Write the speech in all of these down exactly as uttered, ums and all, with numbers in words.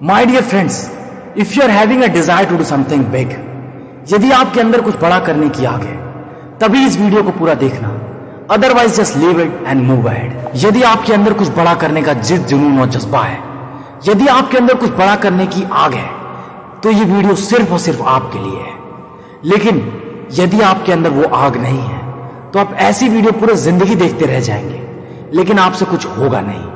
My dear friends, if you are having a desire to do something big, यदि आपके अंदर कुछ बड़ा करने की आग है, तभी इस वीडियो को पूरा देखना, otherwise just leave it and move ahead. यदि आपके अंदर कुछ बड़ा करने का जिद, जुनून और जज्बा है, यदि आपके अंदर कुछ बड़ा करने की आग है, तो ये वीडियो सिर्फ और सिर्फ आपके लिए है। लेकिन यदि आपके अंदर वो आग नहीं है, तो आप ऐसी वीडियो पूरी जिंदगी देखते रह जाएंगे, लेकिन आपसे कुछ होगा नहीं।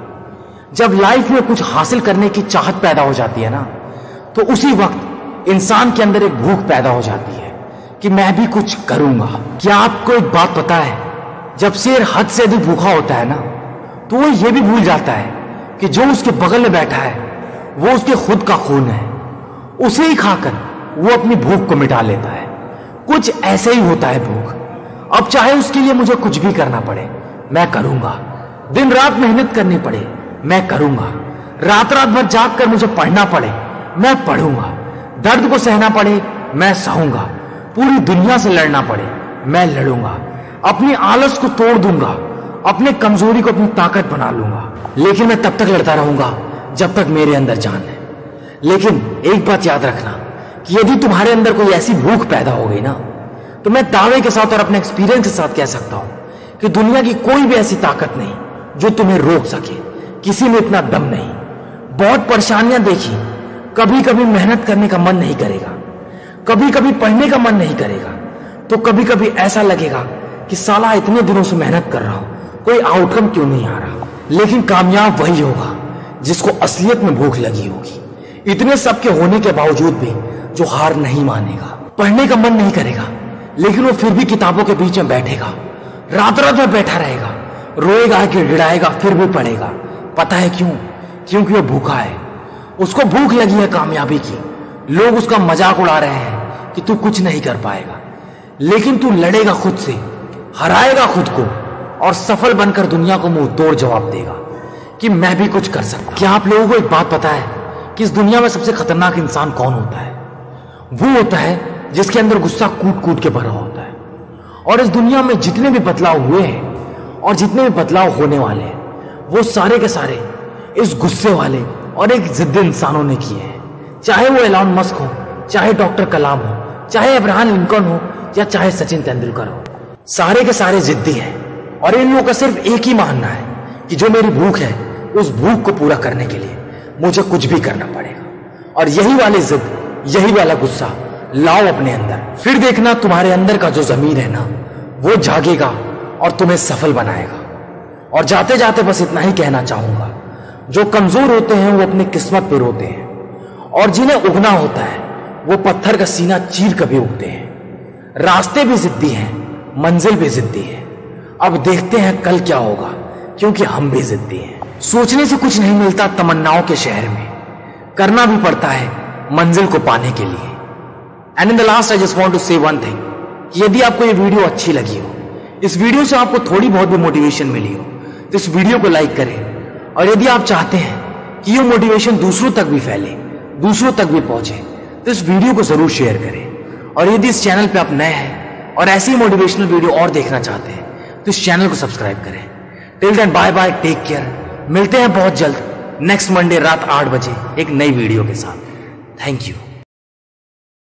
जब लाइफ में कुछ हासिल करने की चाहत पैदा हो जाती है ना, तो उसी वक्त इंसान के अंदर एक भूख पैदा हो जाती है कि मैं भी कुछ करूंगा। क्या आपको एक बात पता है, जब शेर हद से अधिक भूखा होता है ना, तो वो ये भी भूल जाता है कि जो उसके बगल में बैठा है वो उसके खुद का खून है। उसे ही खाकर वो अपनी भूख को मिटा लेता है। कुछ ऐसे ही होता है भूख। अब चाहे उसके लिए मुझे कुछ भी करना पड़े, मैं करूंगा। दिन रात मेहनत करनी पड़े, मैं करूंगा। रात रात भर जाग कर मुझे पढ़ना पड़े, मैं पढ़ूंगा। दर्द को सहना पड़े, मैं सहूंगा। पूरी दुनिया से लड़ना पड़े, मैं लड़ूंगा। अपनी आलस को तोड़ दूंगा, अपने कमजोरी को अपनी ताकत बना लूंगा। लेकिन मैं तब तक लड़ता रहूंगा जब तक मेरे अंदर जान है। लेकिन एक बात याद रखना कि यदि तुम्हारे अंदर कोई ऐसी भूख पैदा हो गई ना, तो मैं दावे के साथ और अपने एक्सपीरियंस के साथ कह सकता हूं कि दुनिया की कोई भी ऐसी ताकत नहीं जो तुम्हें रोक सके। किसी में इतना दम नहीं। बहुत परेशानियां देखी, कभी कभी मेहनत करने का मन नहीं करेगा, कभी कभी पढ़ने का मन नहीं करेगा, तो कभी कभी ऐसा लगेगा कि साला इतने दिनों से मेहनत कर रहा हूं, कोई आउटकम क्यों नहीं आ रहा। लेकिन कामयाब वही होगा जिसको असलियत में भूख लगी होगी। इतने सब के होने के बावजूद भी जो हार नहीं मानेगा। पढ़ने का मन नहीं करेगा, लेकिन वो फिर भी किताबों के बीच में बैठेगा, रात रात में बैठा रहेगा, रोएगा कि गिड़गिड़ाएगा, फिर भी पढ़ेगा। पता है क्यों? क्योंकि वो भूखा है। उसको भूख लगी है कामयाबी की। लोग उसका मजाक उड़ा रहे हैं कि तू कुछ नहीं कर पाएगा, लेकिन तू लड़ेगा खुद से, हराएगा खुद को और सफल बनकर दुनिया को मुंह तोड़ जवाब देगा कि मैं भी कुछ कर सकता। क्या आप लोगों को एक बात पता है कि इस दुनिया में सबसे खतरनाक इंसान कौन होता है? वो होता है जिसके अंदर गुस्सा कूट कूट के भरा होता है। और इस दुनिया में जितने भी बदलाव हुए हैं और जितने भी बदलाव होने वाले हैं, वो सारे के सारे इस गुस्से वाले और एक जिद्दी इंसानों ने किए हैं। चाहे वो एलॉन मस्क हो, चाहे डॉक्टर कलाम हो, चाहे अब्राहम लिंकन हो, या चाहे सचिन तेंदुलकर हो, सारे के सारे जिद्दी हैं। और इन लोगों का सिर्फ एक ही मानना है कि जो मेरी भूख है, उस भूख को पूरा करने के लिए मुझे कुछ भी करना पड़ेगा। और यही वाली जिद, यही वाला गुस्सा लाओ अपने अंदर, फिर देखना तुम्हारे अंदर का जो जमीर है ना, वो जागेगा और तुम्हें सफल बनाएगा। और जाते जाते बस इतना ही कहना चाहूंगा, जो कमजोर होते हैं वो अपनी किस्मत पे रोते हैं, और जिन्हें उगना होता है वो पत्थर का सीना चीर कर भी उगते हैं। रास्ते भी जिद्दी हैं, मंजिल भी जिद्दी है। अब देखते हैं कल क्या होगा, क्योंकि हम भी जिद्दी हैं। सोचने से कुछ नहीं मिलता तमन्नाओं के शहर में, करना भी पड़ता है मंजिल को पाने के लिए। And in the last I just want to say one thing, यदि आपको ये वीडियो अच्छी लगी हो, इस वीडियो से आपको थोड़ी बहुत भी मोटिवेशन मिली हो, तो इस वीडियो को लाइक करें। और यदि आप चाहते हैं कि ये मोटिवेशन दूसरों तक भी फैले, दूसरों तक भी पहुंचे, तो इस वीडियो को जरूर शेयर करें। और यदि इस चैनल पे आप नए हैं और ऐसी मोटिवेशनल वीडियो और देखना चाहते हैं, तो इस चैनल को सब्सक्राइब करें। Till then bye bye, take care. मिलते हैं बहुत जल्द नेक्स्ट मंडे रात आठ बजे एक नई वीडियो के साथ। Thank you.